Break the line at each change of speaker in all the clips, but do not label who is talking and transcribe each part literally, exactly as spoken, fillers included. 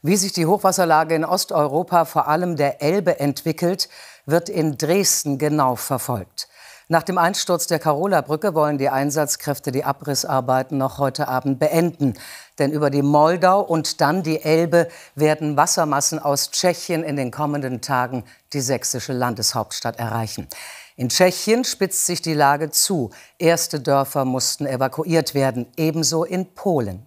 Wie sich die Hochwasserlage in Osteuropa, vor allem der Elbe, entwickelt, wird in Dresden genau verfolgt. Nach dem Einsturz der Karola-Brücke wollen die Einsatzkräfte die Abrissarbeiten noch heute Abend beenden. Denn über die Moldau und dann die Elbe werden Wassermassen aus Tschechien in den kommenden Tagen die sächsische Landeshauptstadt erreichen. In Tschechien spitzt sich die Lage zu. Erste Dörfer mussten evakuiert werden, ebenso in Polen.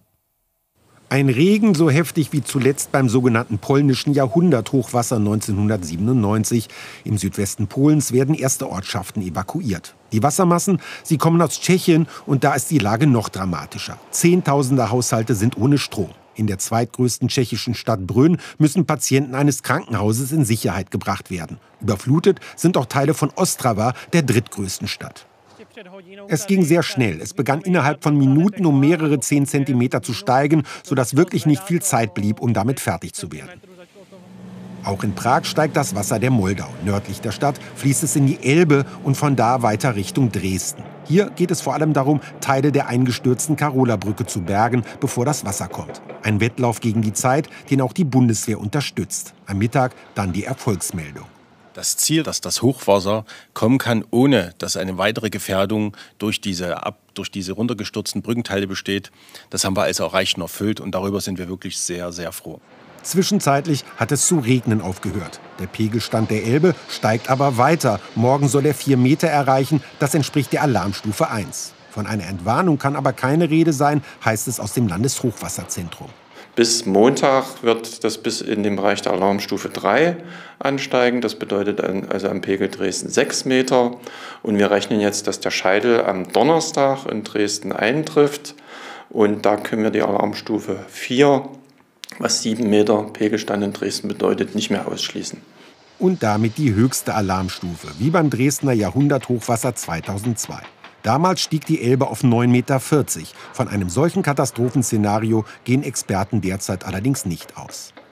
Ein Regen so heftig wie zuletzt beim sogenannten polnischen Jahrhunderthochwasser neunzehnhundertsiebenundneunzig. Im Südwesten Polens werden erste Ortschaften evakuiert. Die Wassermassen, sie kommen aus Tschechien und da ist die Lage noch dramatischer. Zehntausende Haushalte sind ohne Strom. In der zweitgrößten tschechischen Stadt Brünn müssen Patienten eines Krankenhauses in Sicherheit gebracht werden. Überflutet sind auch Teile von Ostrava, der drittgrößten Stadt. Es ging sehr schnell. Es begann innerhalb von Minuten um mehrere zehn Zentimeter zu steigen, sodass wirklich nicht viel Zeit blieb, um damit fertig zu werden. Auch in Prag steigt das Wasser der Moldau. Nördlich der Stadt fließt es in die Elbe und von da weiter Richtung Dresden. Hier geht es vor allem darum, Teile der eingestürzten Karola-Brücke zu bergen, bevor das Wasser kommt. Ein Wettlauf gegen die Zeit, den auch die Bundeswehr unterstützt. Am Mittag dann die Erfolgsmeldung.
Das Ziel, dass das Hochwasser kommen kann, ohne dass eine weitere Gefährdung durch diese, ab, durch diese runtergestürzten Brückenteile besteht, das haben wir also erreicht und erfüllt. Und darüber sind wir wirklich sehr, sehr froh.
Zwischenzeitlich hat es zu regnen aufgehört. Der Pegelstand der Elbe steigt aber weiter. Morgen soll er vier Meter erreichen. Das entspricht der Alarmstufe eins. Von einer Entwarnung kann aber keine Rede sein, heißt es aus dem Landeshochwasserzentrum.
Bis Montag wird das bis in den Bereich der Alarmstufe drei ansteigen. Das bedeutet also am Pegel Dresden sechs Meter. Und wir rechnen jetzt, dass der Scheidel am Donnerstag in Dresden eintrifft. Und da können wir die Alarmstufe vier, was sieben Meter Pegelstand in Dresden bedeutet, nicht mehr ausschließen.
Und damit die höchste Alarmstufe, wie beim Dresdner Jahrhunderthochwasser zweitausendzwei. Damals stieg die Elbe auf neun Meter vierzig. Von einem solchen Katastrophenszenario gehen Experten derzeit allerdings nicht aus.